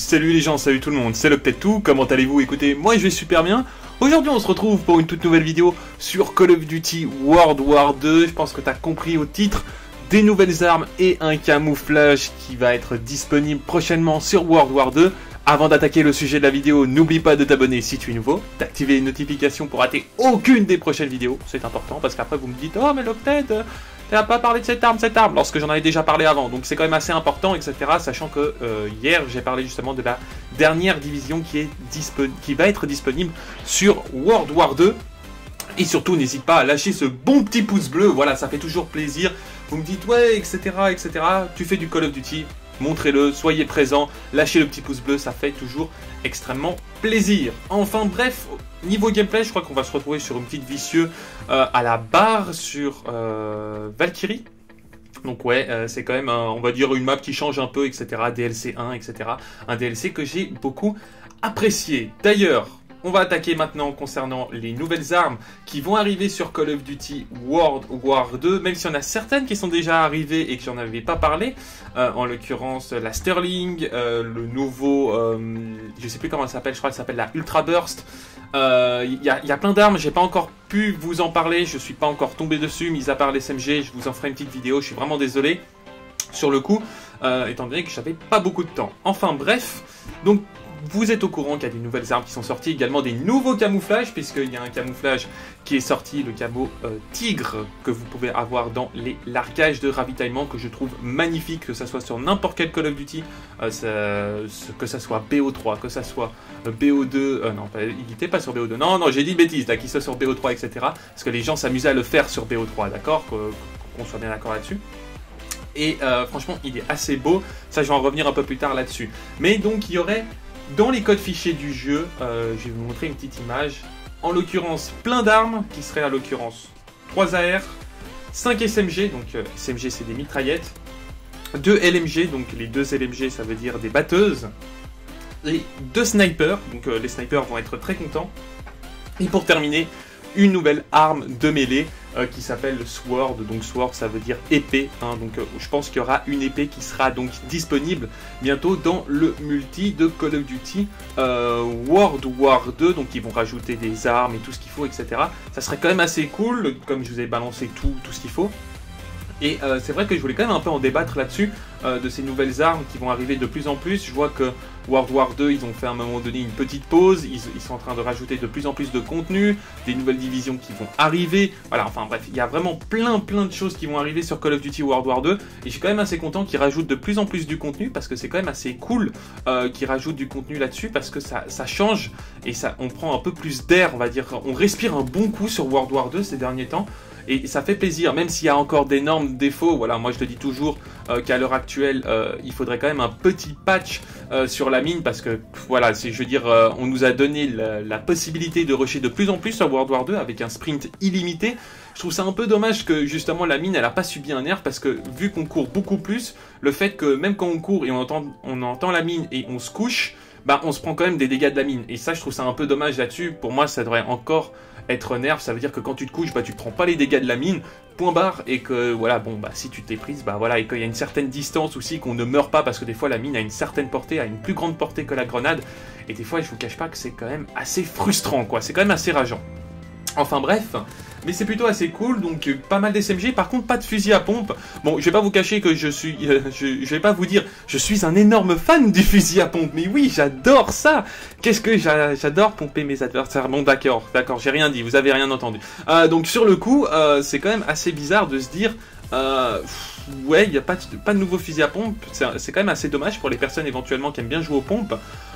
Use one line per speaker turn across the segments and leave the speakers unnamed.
Salut les gens, salut tout le monde, c'est LocTedTwo, comment allez-vous? Écoutez, moi je vais super bien. Aujourd'hui on se retrouve pour une toute nouvelle vidéo sur Call of Duty World War 2. Je pense que tu as compris au titre, des nouvelles armes et un camouflage qui va être disponible prochainement sur World War 2. Avant d'attaquer le sujet de la vidéo, n'oublie pas de t'abonner si tu es nouveau, d'activer les notifications pour rater aucune des prochaines vidéos, c'est important parce qu'après vous me dites « Oh mais LocTed, t'as pas parlé de cette arme, lorsque j'en avais déjà parlé avant, donc c'est quand même assez important, etc. Sachant que hier j'ai parlé justement de la dernière division qui va être disponible sur World War 2. Et surtout, n'hésite pas à lâcher ce bon petit pouce bleu, voilà, ça fait toujours plaisir. Vous me dites « Ouais, etc. etc. » Tu fais du Call of Duty, montrez-le, soyez présents, lâchez le petit pouce bleu, ça fait toujours extrêmement plaisir. Enfin bref, niveau gameplay, je crois qu'on va se retrouver sur une petite vicieux à la barre sur Valkyrie. Donc ouais, c'est quand même, on va dire, une map qui change un peu, etc. DLC 1, etc. Un DLC que j'ai beaucoup apprécié. D'ailleurs, on va attaquer maintenant concernant les nouvelles armes qui vont arriver sur Call of Duty World War 2, même s'il y en a certaines qui sont déjà arrivées et que j'en avais pas parlé, en l'occurrence la Sterling, le nouveau, je sais plus comment elle s'appelle, je crois qu'elle s'appelle la Ultra Burst. Il y a plein d'armes, j'ai pas encore pu vous en parler, je suis pas encore tombé dessus, mis à part les SMG, je vous en ferai une petite vidéo, je suis vraiment désolé sur le coup, étant donné que j'avais pas beaucoup de temps. Enfin bref, donc vous êtes au courant qu'il y a des nouvelles armes qui sont sorties, également des nouveaux camouflages, puisqu'il y a un camouflage qui est sorti, le camo tigre, que vous pouvez avoir dans les largages de ravitaillement, que je trouve magnifique, que ça soit sur n'importe quel Call of Duty, que ça soit BO3, que ça soit BO2, non, il n'était pas sur BO2, non, j'ai dit une bêtise, là, qu'il soit sur BO3, etc., parce que les gens s'amusaient à le faire sur BO3, d'accord, qu'on soit bien d'accord là-dessus. Et franchement, il est assez beau, ça je vais en revenir un peu plus tard là-dessus. Mais donc, il y aurait dans les codes fichiers du jeu, je vais vous montrer une petite image. En l'occurrence, plein d'armes qui seraient à l'occurrence 3 AR, 5 SMG, donc SMG c'est des mitraillettes, 2 LMG, donc les 2 LMG ça veut dire des batteuses, et 2 snipers, donc les snipers vont être très contents. Et pour terminer, une nouvelle arme de mêlée qui s'appelle Sword, donc Sword ça veut dire épée, hein, donc je pense qu'il y aura une épée qui sera donc disponible bientôt dans le multi de Call of Duty World War 2, donc ils vont rajouter des armes et tout ce qu'il faut, etc. Ça serait quand même assez cool, comme je vous ai balancé tout ce qu'il faut. Et c'est vrai que je voulais quand même un peu en débattre là-dessus, de ces nouvelles armes qui vont arriver de plus en plus. Je vois que World War 2, ils ont fait à un moment donné une petite pause, ils sont en train de rajouter de plus en plus de contenu, des nouvelles divisions qui vont arriver, voilà, enfin bref, il y a vraiment plein de choses qui vont arriver sur Call of Duty World War 2, et je suis quand même assez content qu'ils rajoutent de plus en plus du contenu, parce que c'est quand même assez cool qu'ils rajoutent du contenu là-dessus, parce que ça change, et on prend un peu plus d'air, on va dire, on respire un bon coup sur World War 2 ces derniers temps. Et ça fait plaisir, même s'il y a encore d'énormes défauts. Voilà, moi je le dis toujours qu'à l'heure actuelle, il faudrait quand même un petit patch sur la mine, parce que voilà, je veux dire, on nous a donné la possibilité de rusher de plus en plus sur World War 2 avec un sprint illimité. Je trouve ça un peu dommage que justement la mine elle a pas subi un nerf, parce que vu qu'on court beaucoup plus, le fait que même quand on court et on entend la mine et on se couche, bah on se prend quand même des dégâts de la mine. Et ça je trouve ça un peu dommage là-dessus. Pour moi ça devrait encore être nerf, ça veut dire que quand tu te couches, bah tu prends pas les dégâts de la mine, point barre, et que voilà, bon bah si tu t'es prise, bah voilà, et qu'il y a une certaine distance aussi, qu'on ne meurt pas, parce que des fois la mine a une certaine portée, a une plus grande portée que la grenade, et des fois je vous cache pas que c'est quand même assez frustrant quoi, c'est quand même assez rageant. Enfin bref, mais c'est plutôt assez cool, donc pas mal d'SMG, par contre pas de fusil à pompe. Bon, je vais pas vous cacher que je vais pas vous dire, je suis un énorme fan du fusil à pompe, mais oui, j'adore ça. Qu'est-ce que j'adore pomper mes adversaires. Bon, d'accord, j'ai rien dit, vous avez rien entendu. Donc sur le coup, c'est quand même assez bizarre de se dire, ouais, il n'y a pas de nouveau fusil à pompe, c'est quand même assez dommage pour les personnes éventuellement qui aiment bien jouer aux pompes.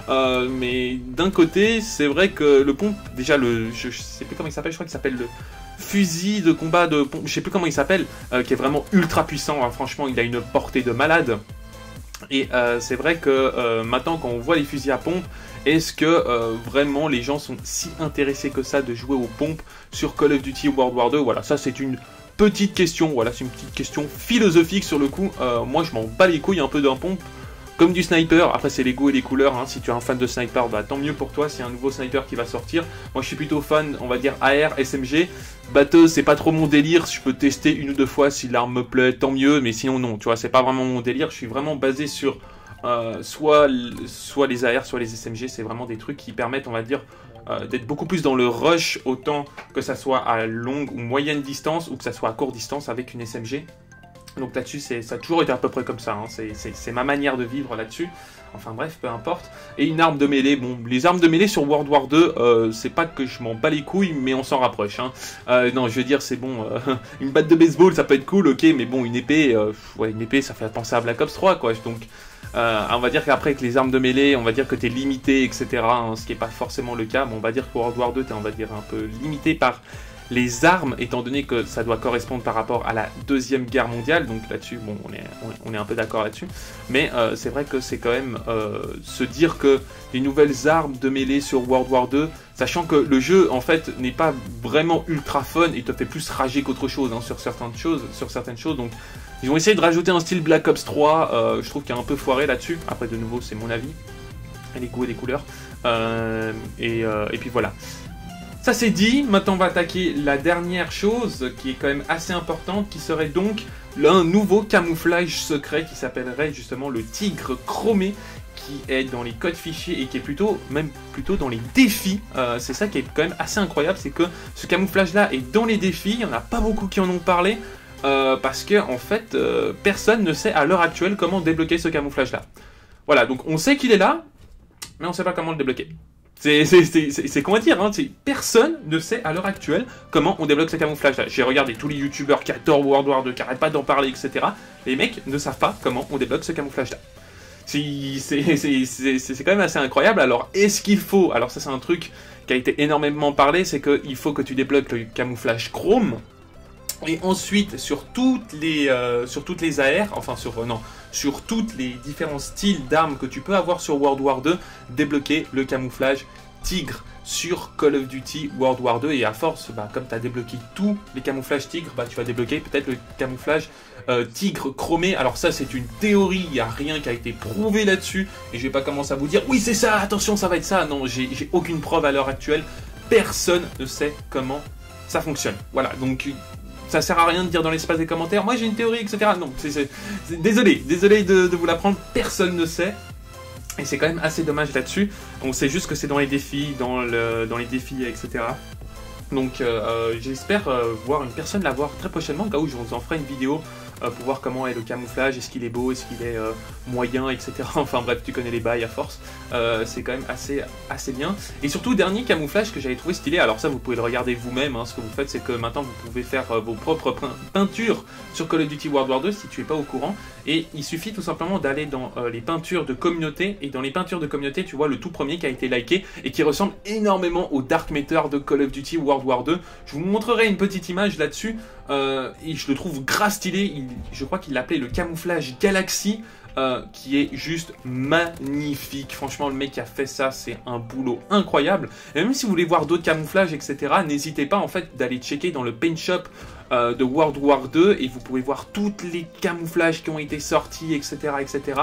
Mais d'un côté, c'est vrai que le pompe, déjà, je sais plus comment il s'appelle, je crois qu'il s'appelle le fusil de combat de pompe, je sais plus comment il s'appelle, qui est vraiment ultra puissant, hein, franchement, il a une portée de malade. Et c'est vrai que maintenant, quand on voit les fusils à pompe, est-ce que vraiment les gens sont si intéressés que ça de jouer aux pompes sur Call of Duty World War 2? Voilà, ça c'est une petite question, voilà, c'est une petite question philosophique sur le coup. Moi je m'en bats les couilles un peu d'un pompe, comme du sniper. Après c'est les goûts et les couleurs, hein. Si tu es un fan de sniper, bah tant mieux pour toi, c'est un nouveau sniper qui va sortir. Moi je suis plutôt fan, on va dire AR, SMG. Batteuse c'est pas trop mon délire, je peux tester une ou deux fois si l'arme me plaît, tant mieux, mais sinon non, tu vois, c'est pas vraiment mon délire. Je suis vraiment basé sur soit les AR, soit les SMG. C'est vraiment des trucs qui permettent, on va dire, d'être beaucoup plus dans le rush, autant que ça soit à longue ou moyenne distance, ou que ça soit à courte distance avec une SMG. Donc là-dessus, ça a toujours été à peu près comme ça, hein. C'est ma manière de vivre là-dessus. Enfin bref, peu importe. Et une arme de mêlée, bon, les armes de mêlée sur World War 2, c'est pas que je m'en bats les couilles, mais on s'en rapproche, hein. Non, je veux dire, c'est bon, une batte de baseball, ça peut être cool, ok, mais bon, une épée, ouais, une épée, ça fait penser à Black Ops 3, quoi. Donc, on va dire qu'après, avec les armes de mêlée, on va dire que t'es limité, etc., hein, ce qui est pas forcément le cas, mais on va dire que World War 2, t'es, on va dire, un peu limité par les armes, étant donné que ça doit correspondre par rapport à la Deuxième Guerre mondiale, donc là-dessus, bon, on est un peu d'accord là-dessus, mais c'est vrai que c'est quand même se dire que les nouvelles armes de mêlée sur World War 2, sachant que le jeu, en fait, n'est pas vraiment ultra fun, et te fait plus rager qu'autre chose, hein, sur certaines choses, donc ils ont essayé de rajouter un style Black Ops 3, je trouve qu'il y a un peu foiré là-dessus, après de nouveau, c'est mon avis, et les goûts et les couleurs, et puis voilà. Ça c'est dit, maintenant on va attaquer la dernière chose qui est quand même assez importante, qui serait donc un nouveau camouflage secret qui s'appellerait justement le tigre chromé, qui est dans les codes fichiers et qui est même plutôt dans les défis. C'est ça qui est quand même assez incroyable, c'est que ce camouflage là est dans les défis, il n'y en a pas beaucoup qui en ont parlé, parce que en fait personne ne sait à l'heure actuelle comment débloquer ce camouflage là. Voilà, donc on sait qu'il est là, mais on ne sait pas comment le débloquer. C'est comment dire, hein, personne ne sait à l'heure actuelle comment on débloque ce camouflage-là. J'ai regardé tous les youtubeurs qui adorent World War 2, qui n'arrêtent pas d'en parler, etc. Les mecs ne savent pas comment on débloque ce camouflage-là. C'est quand même assez incroyable. Alors, est-ce qu'il faut... Alors ça, c'est un truc qui a été énormément parlé, c'est qu'il faut que tu débloques le camouflage chrome. Et ensuite, sur toutes les AR, enfin sur toutes les différents styles d'armes que tu peux avoir sur World War 2, débloquer le camouflage tigre sur Call of Duty World War 2. Et à force, bah, comme tu as débloqué tous les camouflages tigres, bah, tu vas débloquer peut-être le camouflage tigre chromé. Alors ça, c'est une théorie, il n'y a rien qui a été prouvé là-dessus. Et je vais pas commencer à vous dire, oui c'est ça, attention ça va être ça. Non, j'ai aucune preuve à l'heure actuelle. Personne ne sait comment ça fonctionne. Voilà, donc... ça sert à rien de dire dans l'espace des commentaires, moi j'ai une théorie, etc. Non, désolé de vous l'apprendre, personne ne sait. Et c'est quand même assez dommage là-dessus. On sait juste que c'est dans les défis, dans les défis, etc. Donc j'espère voir une personne la voir très prochainement, au cas où je vous en ferai une vidéo pour voir comment est le camouflage, est-ce qu'il est beau, est-ce qu'il est moyen, etc. Enfin bref, tu connais les bails à force. C'est quand même assez bien. Et surtout, dernier camouflage que j'avais trouvé stylé, alors ça vous pouvez le regarder vous-même, hein. Ce que vous faites c'est que maintenant vous pouvez faire vos propres peintures sur Call of Duty World War 2 si tu n'es pas au courant. Et il suffit tout simplement d'aller dans les peintures de communauté, et dans les peintures de communauté tu vois le tout premier qui a été liké et qui ressemble énormément au Dark Matter de Call of Duty World War 2. Je vous montrerai une petite image là-dessus, et je le trouve grave stylé. Je crois qu'il l'appelait le camouflage Galaxy, qui est juste magnifique. Franchement, le mec qui a fait ça, c'est un boulot incroyable. Et même si vous voulez voir d'autres camouflages, etc., n'hésitez pas en fait d'aller checker dans le paint shop de World War 2, et vous pouvez voir tous les camouflages qui ont été sortis, etc., etc.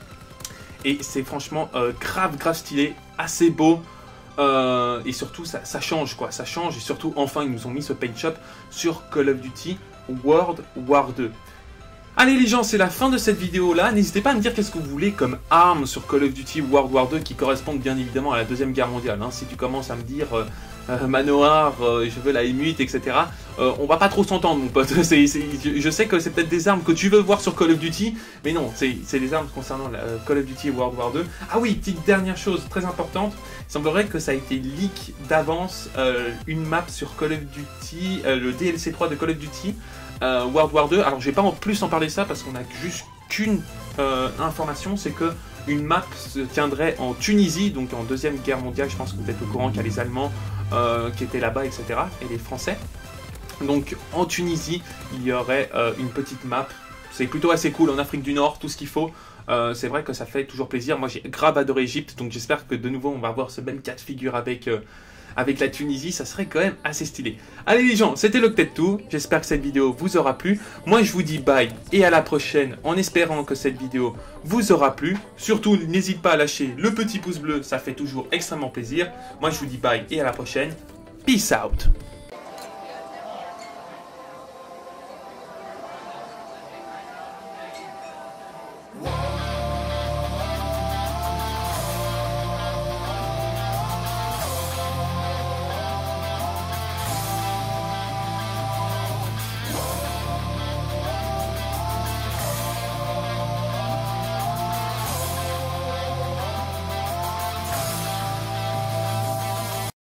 Et c'est franchement grave stylé, assez beau. Et surtout ça change quoi, ça change, et surtout enfin ils nous ont mis ce paint shop sur Call of Duty World War 2. Allez les gens, c'est la fin de cette vidéo là, n'hésitez pas à me dire qu'est-ce que vous voulez comme armes sur Call of Duty World War 2 qui correspondent bien évidemment à la Deuxième Guerre mondiale, hein. Si tu commences à me dire manoir, je veux la M8, etc. On va pas trop s'entendre mon pote. Je sais que c'est peut-être des armes que tu veux voir sur Call of Duty, mais non, c'est des armes concernant la Call of Duty World War 2. Ah oui, petite dernière chose très importante, il semblerait que ça a été leak d'avance, une map sur Call of Duty, le DLC 3 de Call of Duty World War 2. Alors je vais pas en plus en parler de ça parce qu'on a juste qu'une information, c'est que une map se tiendrait en Tunisie, donc en Deuxième Guerre mondiale. Je pense que vous êtes au courant qu'il y a les Allemands qui étaient là-bas, etc. et les Français. Donc en Tunisie, il y aurait une petite map. C'est plutôt assez cool, en Afrique du Nord, tout ce qu'il faut. C'est vrai que ça fait toujours plaisir. Moi j'ai grave adoré Égypte, donc j'espère que de nouveau on va avoir ce même cas de figure avec la Tunisie, ça serait quand même assez stylé. Allez les gens, c'était le peut-être tout, j'espère que cette vidéo vous aura plu. Moi je vous dis bye et à la prochaine, en espérant que cette vidéo vous aura plu. Surtout n'hésite pas à lâcher le petit pouce bleu, ça fait toujours extrêmement plaisir. Moi je vous dis bye et à la prochaine, peace out.